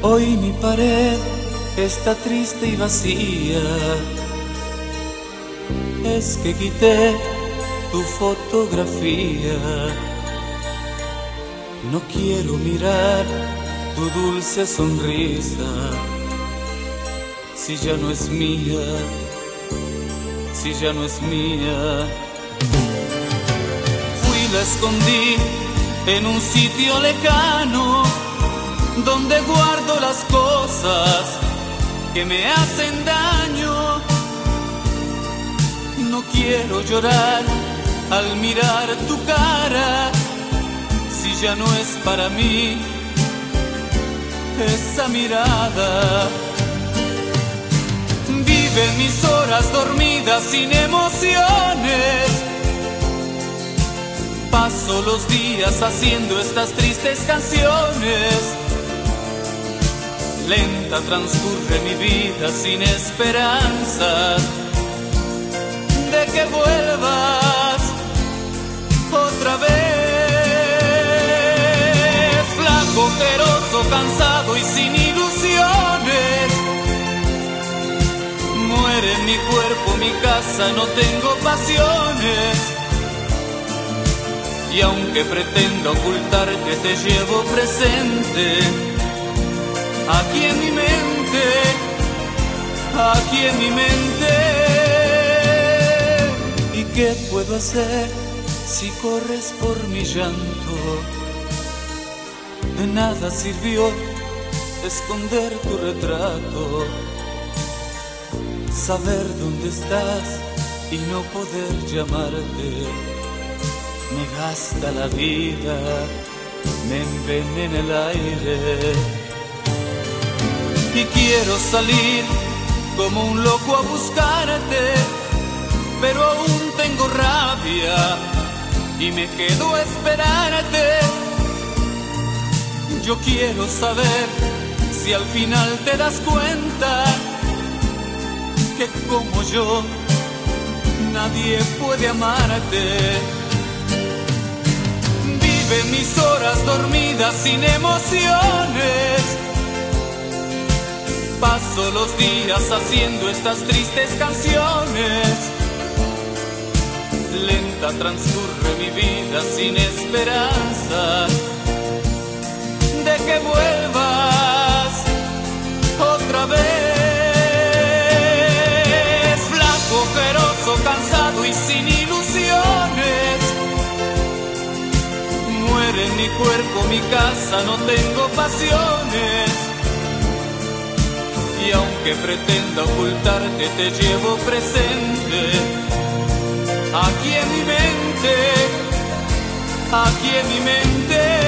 Hoy mi pared está triste y vacía. Es que quité tu fotografía. No quiero mirar tu dulce sonrisa. Si ya no es mía, si ya no es mía. Fui, la escondí en un sitio lejano, donde guardo las cosas que me hacen daño. No quiero llorar al mirar tu cara, si ya no es para mí esa mirada. Vive mis horas dormidas sin emociones. Paso los días haciendo estas tristes canciones. Lenta transcurre mi vida sin esperanza de que vuelvas otra vez. Flaco, ojeroso, cansado y sin ilusiones. Muere mi cuerpo, mi casa, no tengo pasiones. Y aunque pretendo ocultarte, te llevo presente, aquí en mi mente, aquí en mi mente. ¿Y qué puedo hacer si corres por mi llanto? De nada sirvió esconder tu retrato, saber dónde estás y no poder llamarte. Me gasta la vida, me envenena el aire. Y quiero salir como un loco a buscarte, pero aún tengo rabia y me quedo a esperarte. Yo quiero saber si al final te das cuenta que como yo nadie puede amarte. Vive mis horas dormidas sin emociones. Paso los días haciendo estas tristes canciones. Lenta transcurre mi vida sin esperanza de que vuelvas otra vez. Flaco, ojeroso, cansado y sin ilusiones. Muere mi cuerpo, mi casa, no tengo pasiones. Y aunque pretenda ocultarte, te llevo presente, aquí en mi mente, aquí en mi mente.